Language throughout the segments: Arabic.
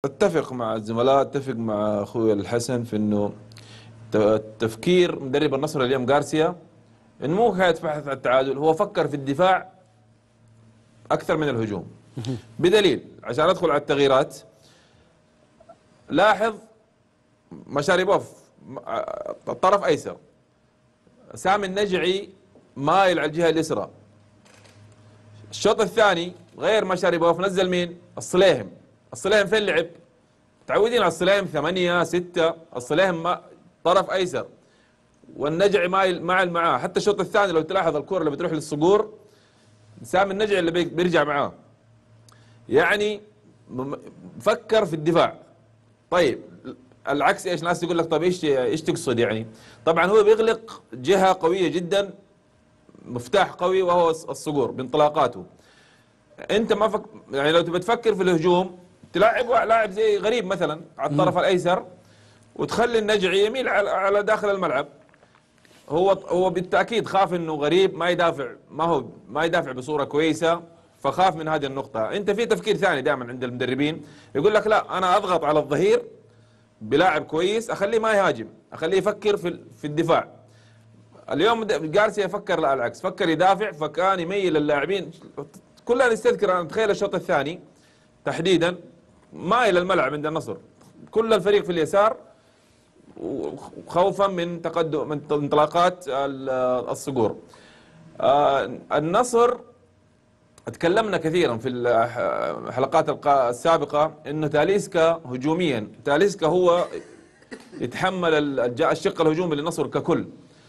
اتفق مع الزملاء، اتفق مع اخوي الحسن في انه تفكير مدرب النصر اليوم غارسيا انه مو حكايه بحث عن التعادل، هو فكر في الدفاع اكثر من الهجوم. بدليل عشان ادخل على التغييرات، لاحظ مشاريبوف طرف ايسر، سامي النجعي مايل على الجهه اليسرى. الشوط الثاني غير مشاريبوف، نزل مين؟ الصليهم. الصليهم فين لعب؟ متعودين على الصليهم 8-6، الصليهم طرف ايسر والنجعي مايل معاه. حتى الشوط الثاني لو تلاحظ الكره اللي بتروح للصقور سامي النجعي اللي بيرجع معاه، يعني فكر في الدفاع. طيب العكس ايش؟ ناس يقول لك طيب ايش تقصد يعني؟ طبعا هو بيغلق جهه قويه جدا، مفتاح قوي وهو الصقور بانطلاقاته. انت ما يعني لو تبي تفكر في الهجوم تلعب لاعب زي غريب مثلا على الطرف الايسر، وتخلي النجعي يميل على داخل الملعب. هو بالتاكيد خاف انه غريب ما يدافع بصوره كويسه، فخاف من هذه النقطه. انت في تفكير ثاني دائما عند المدربين، يقول لك لا انا اضغط على الظهير بلاعب كويس، اخليه ما يهاجم، اخليه يفكر في الدفاع. اليوم جارسيا فكر لا العكس، فكر يدافع، فكان يميل اللاعبين. كلنا نستذكر، انا اتخيل الشوط الثاني تحديدا مايل الملعب عند النصر، كل الفريق في اليسار، خوفا من تقدم من انطلاقات الصقور. النصر تكلمنا كثيرا في الحلقات السابقة انه تاليسكا هجوميا، تاليسكا هو يتحمل الشق الهجومي للنصر ككل.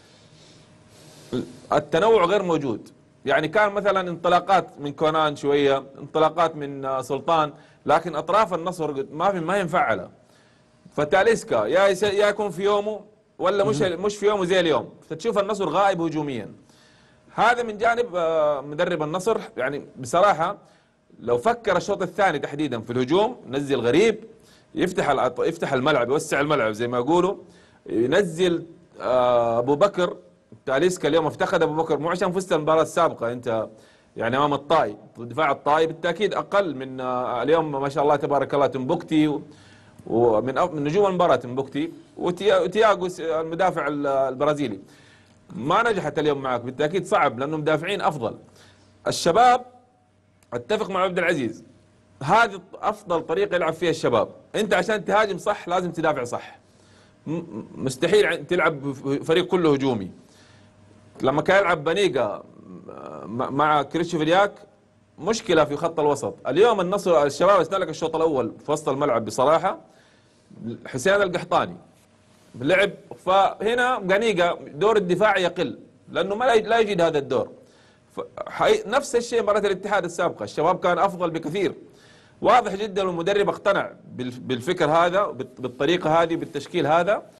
التنوع غير موجود، يعني كان مثلا انطلاقات من كونان شوية، انطلاقات من سلطان، لكن اطراف النصر ما هي مفعلة. فتاليسكا يا يكون في يومه ولا مش في يومه زي اليوم، فتشوف النصر غائب هجوميا. هذا من جانب مدرب النصر. يعني بصراحة لو فكر الشوط الثاني تحديدا في الهجوم، نزل غريب يفتح الملعب، يوسع الملعب زي ما يقولوا، ينزل ابو بكر. تاليسكا اليوم افتقد ابو بكر، مو عشان فزت المباراة السابقة انت يعني امام الطائي، دفاع الطائي بالتاكيد اقل من اليوم. ما شاء الله تبارك الله تنبوكتي من نجوم المباراة تنبوكتي، وتياغو المدافع البرازيلي. ما نجحت اليوم معك بالتاكيد، صعب لانه مدافعين افضل. الشباب اتفق مع عبد العزيز، هذه افضل طريقه يلعب فيها الشباب. انت عشان تهاجم صح لازم تدافع صح. مستحيل تلعب فريق كله هجومي. لما كان يلعب بانيجا مع كريتشوفيلياك مشكله في خط الوسط. اليوم النصر الشباب استهلك الشوط الاول في وسط الملعب بصراحه. حسين القحطاني لعب، فهنا بانيجا دور الدفاع يقل لانه لا يجد هذا الدور. نفس الشيء مباراة الاتحاد السابقة، الشباب كان أفضل بكثير. واضح جدا المدرب اقتنع بالفكر هذا، بالطريقة هذه، بالتشكيل هذا.